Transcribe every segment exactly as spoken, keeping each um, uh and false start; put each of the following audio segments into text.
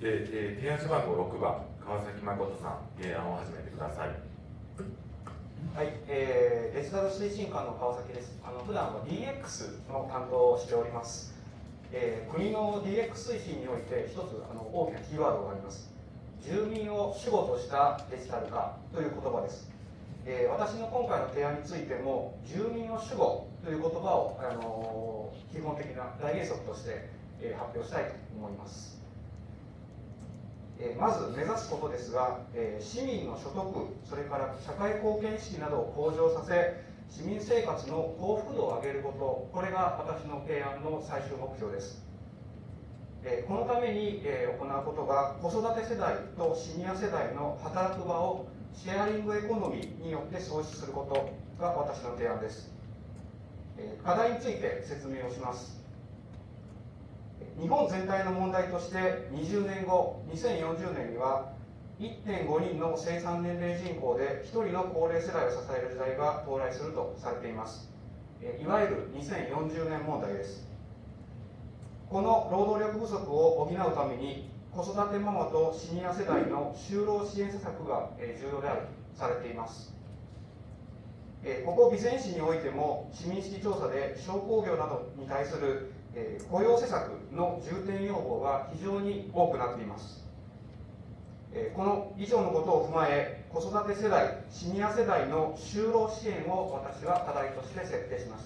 で、えー、提案書番号ろくばん、川崎誠さん、提案を始めてください。 はい、えー、デジタル推進官の川崎です。あの普段は ディーエックス の担当をしております。えー、国の ディーエックス 推進において一つあの大きなキーワードがあります。住民を主語としたデジタル化という言葉です。えー、私の今回の提案についても住民を主語という言葉を、あのー、基本的な大原則として、えー、発表したいと思います。えー、まず目指すことですが、えー、市民の所得、それから社会貢献意識などを向上させ、市民生活の幸福度を上げること、これが私の提案の最終目標です。えー、このために、えー、行うことが、子育て世代とシニア世代の働く場をシェアリングエコノミーによって創出することが私の提案です。えー、課題について説明をします。日本全体の問題としてにじゅうねんご、にせんよんじゅうねんにはいってんごにんの生産年齢人口でひとりの高齢世代を支える時代が到来するとされています。いわゆるにせんよんじゅうねん問題です。この労働力不足を補うために子育てママとシニア世代の就労支援施策が重要であるとされています。ここ備前市においても市民意識調査で商工業などに対する雇用施策の重点要望が非常に多くなっています。この以上のことを踏まえ、子育て世代、シニア世代の就労支援を私は課題として設定しました。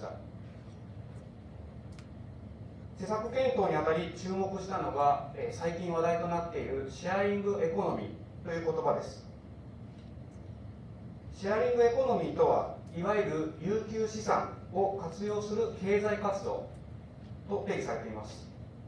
施策検討にあたり注目したのが、最近話題となっているシェアリングエコノミーという言葉です。シェアリングエコノミーとは、いわゆる有給資産を活用する経済活動と定義されています。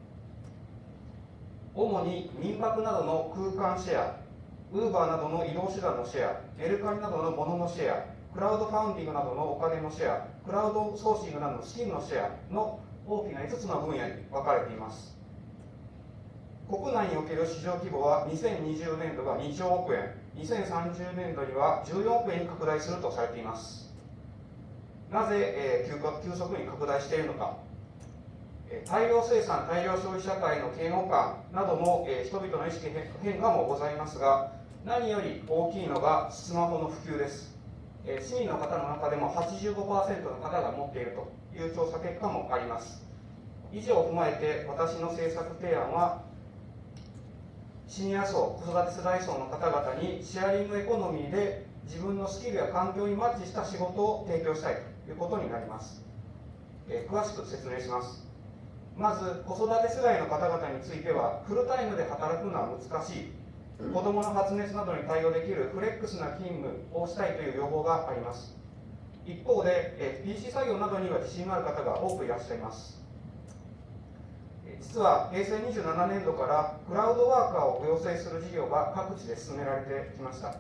主に民泊などの空間シェア、ウーバーなどの移動手段のシェア、メルカリなどの物のシェア、クラウドファウンディングなどのお金のシェア、クラウドソーシングなどの資金のシェアの大きないつつの分野に分かれています。国内における市場規模はにせんにじゅうねんどがにちょうおくえん、にせんさんじゅうねんどにはじゅうよんおくえんに拡大するとされています。なぜ、えー、急速に拡大しているのか。大量生産、大量消費社会の嫌悪感などの、えー、人々の意識変化もございますが、何より大きいのがスマホの普及です。えー、市民の方の中でも はちじゅうごパーセント の方が持っているという調査結果もあります。以上を踏まえて私の政策提案は、シニア層、子育て世代層の方々にシェアリングエコノミーで自分のスキルや環境にマッチした仕事を提供したいということになります。えー、詳しく説明します。まず、子育て世代の方々については、フルタイムで働くのは難しい、子どもの発熱などに対応できるフレックスな勤務をしたいという要望があります。一方で、え ピーシー 作業などには自信がある方が多くいらっしゃいます。実は、へいせいにじゅうななねんどからクラウドワーカーを養成する事業が各地で進められてきました。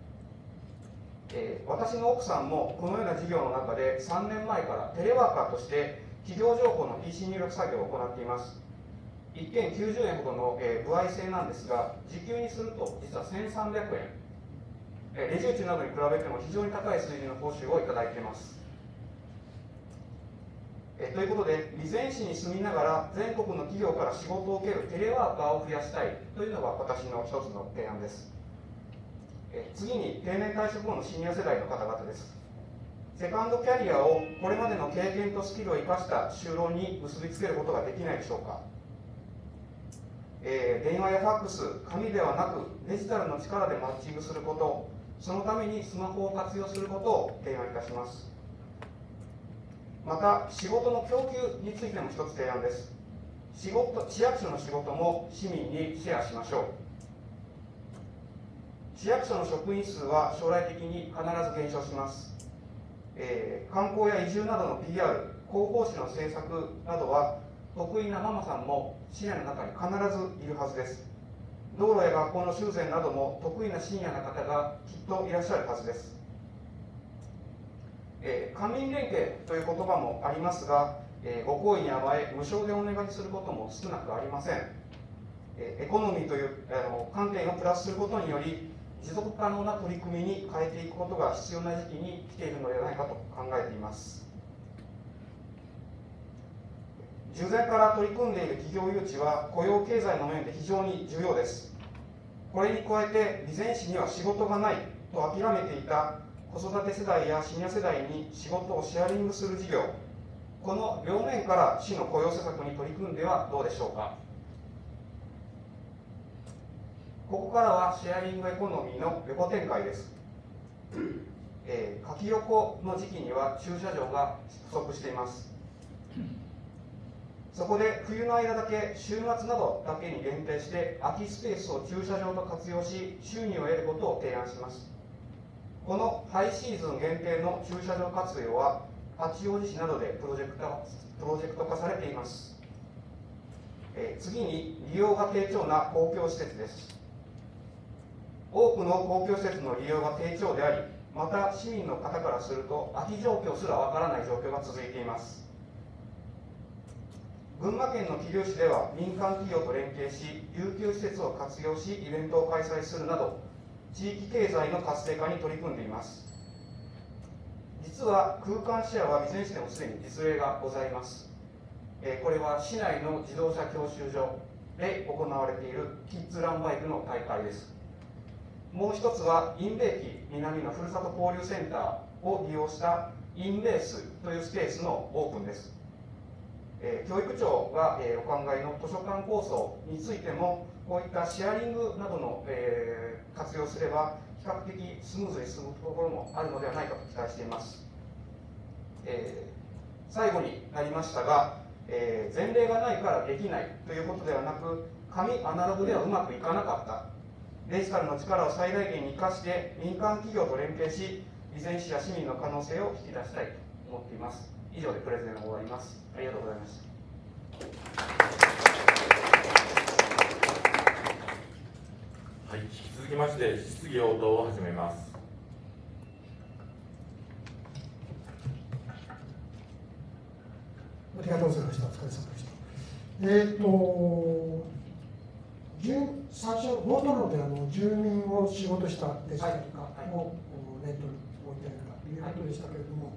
え私の奥さんもこのような事業の中でさんねんまえからテレワーカーとして企業情報の ピーシー 入力作業を行っています。一件きゅうじゅうえんほどの、えー、歩合制なんですが、時給にすると実はせんさんびゃくえん、えー、レジ打ちなどに比べても非常に高い水準の報酬をいただいています。えー、ということで、備前市に住みながら全国の企業から仕事を受けるテレワーカーを増やしたいというのが私の一つの提案です。えー、次に、定年退職後のシニア世代の方々です。セカンドキャリアをこれまでの経験とスキルを生かした就労に結びつけることができないでしょうか。えー、電話やファックス、紙ではなくデジタルの力でマッチングすること、そのためにスマホを活用することを提案いたします。また、仕事の供給についても一つ提案です。仕事、市役所の仕事も市民にシェアしましょう。市役所の職員数は将来的に必ず減少します。えー、観光や移住などの ピーアール、広報誌の制作などは得意なママさんも市内の中に必ずいるはずです。道路や学校の修繕なども得意なシニアな方がきっといらっしゃるはずです。えー、官民連携という言葉もありますが、えー、ご好意に甘え無償でお願いすることも少なくありません。えー、エコノミーというあの観点をプラスすることにより持続可能な取り組みに変えていくことが必要な時期に来ているのではないかと考えています。 従前から取り組んでいる企業誘致は雇用経済の面で非常に重要です。これに加えて備前市には仕事がないと諦めていた子育て世代やシニア世代に仕事をシェアリングする事業、この両面から市の雇用施策に取り組んではどうでしょうか。ここからはシェアリングエコノミーの横展開です。えー、夏季横の時期には駐車場が不足しています。そこで冬の間だけ週末などだけに限定して空きスペースを駐車場と活用し収入を得ることを提案します。このハイシーズン限定の駐車場活用は八王子市などでプロジェクトプロジェクト化されています。えー、次に利用が低調な公共施設です。多くの公共施設の利用が低調であり、また市民の方からすると空き状況すらわからない状況が続いています。群馬県の桐生市では民間企業と連携し、遊休施設を活用しイベントを開催するなど地域経済の活性化に取り組んでいます。実は空間シェアは備前市でもすでに実例がございます。これは市内の自動車教習所で行われているキッズランバイクの大会です。もう一つはインベ駅南のふるさと交流センターを利用したインベースというスペースのオープンです。えー、教育庁が、えー、お考えの図書館構想についてもこういったシェアリングなどの、えー、活用すれば比較的スムーズに進むところもあるのではないかと期待しています。えー、最後になりましたが、えー、前例がないからできないということではなく、紙アナログではうまくいかなかった、デジタルの力を最大限に生かして民間企業と連携し備前市や市民の可能性を引き出したいと思っています。以上でプレゼンを終わります。ありがとうございました。 はい、引き続きまして質疑応答を始めます。 ありがとうございました。お疲れ様でした。えっ、ー、と最初冒頭のであの住民を仕事したデジタル化を念頭に置いているかということでしたけれども、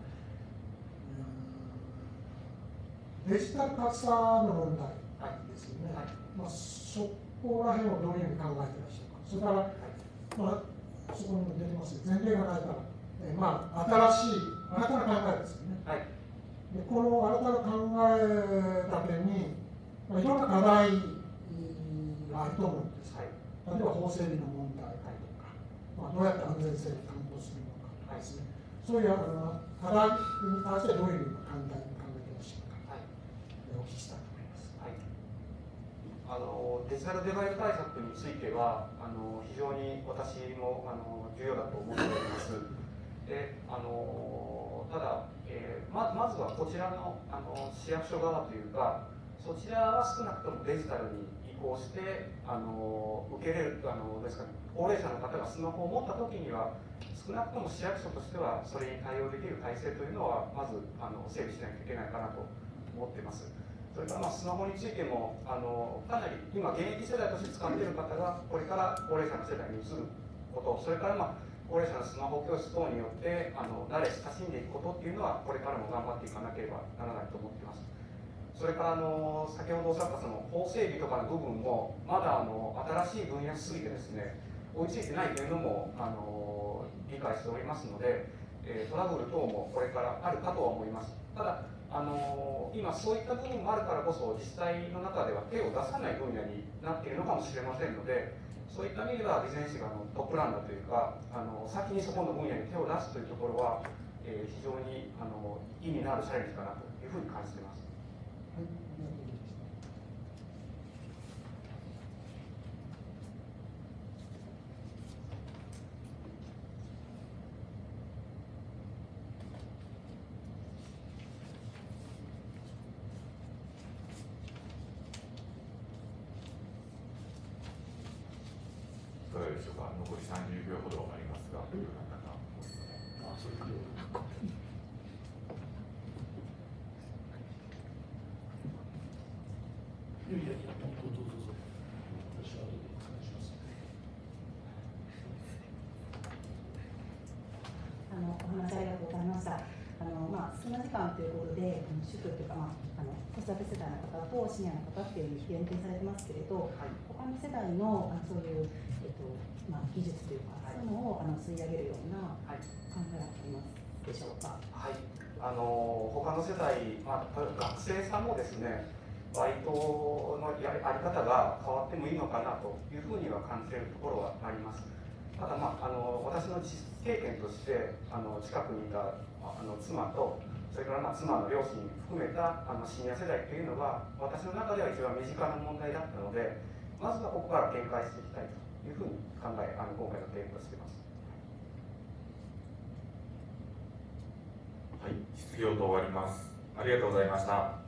デジタル格差の問題ですよね。はい、まあ、そこら辺をどういうふうに考えていらっしゃるか。それから、まあ、そこにも出てますけど、前例がないから、えまあ、新しい、新たな考えですよね。はい、でこの新たな考えだけに、まあ、いろんな課題があると思うんです。はい、例えば法整備の問題とか、まあ、どうやって安全性を担保するのかとかですね。そういうあの課題に対してどういう考え考えていらっしゃるか。お聞きしたいと思います。はい、 あのデジタルデバイド対策についてはあの非常に私もあの重要だと思っております。であのただ、えー、ま, まずはこちらの、あの市役所側というか、そちらは少なくともデジタルに移行してあの受けれるあのですか、ね、高齢者の方がスマホを持った時には少なくとも市役所としてはそれに対応できる体制というのはまずあの整備しなきゃいけないかなと思っています。それからまあスマホについてもあのかなり今現役世代として使っている方がこれから高齢者の世代に移ること、それからまあ高齢者のスマホ教室等によってあの慣れ親しんでいくことっていうのはこれからも頑張っていかなければならないと思っています。それからあの先ほどおっしゃったその法整備とかの部分もまだあの新しい分野すぎてですね追いついてないというのもあの理解しておりますので、えー、トラブル等もこれからあるかとは思います。ただあの今そういった部分もあるからこそ自治体の中では手を出さない分野になっているのかもしれませんので、そういった意味では備前市があのトップランナーというかあの先にそこの分野に手を出すというところは、えー、非常にあの意味のあるチャレンジかなというふうに感じています。はい、 いかがでしょうか。残りさんじゅうびょうほどありますが、どういう方か。あ、それで。 いやいやいや、どうぞどうぞ。私は後でお願いします。 あのお話ありがとうございました。あのまあ隙間時間ということで、あの主婦というか、まあ、あの子育て世代の方とシニアの方っていうふうに限定されてますけれど、はい、他の世代のあのそういう、えっとまあ、技術というか、はい、そういうのをあの吸い上げるような考えはありますでしょうか。 はい、あの他の世代、まあ、学生さんもですね、バイトのやり方が変わってもいいのかなというふうには感じているところはあります。ただ、まあ、あの私の実経験としてあの近くにいたあの妻とそれからまあ妻の両親含めたあのシニア世代というのは私の中では一番身近な問題だったので、まずはここから展開していきたいというふうに考えあの今回の提案としています。 はい、質疑応答終わります。ありがとうございました。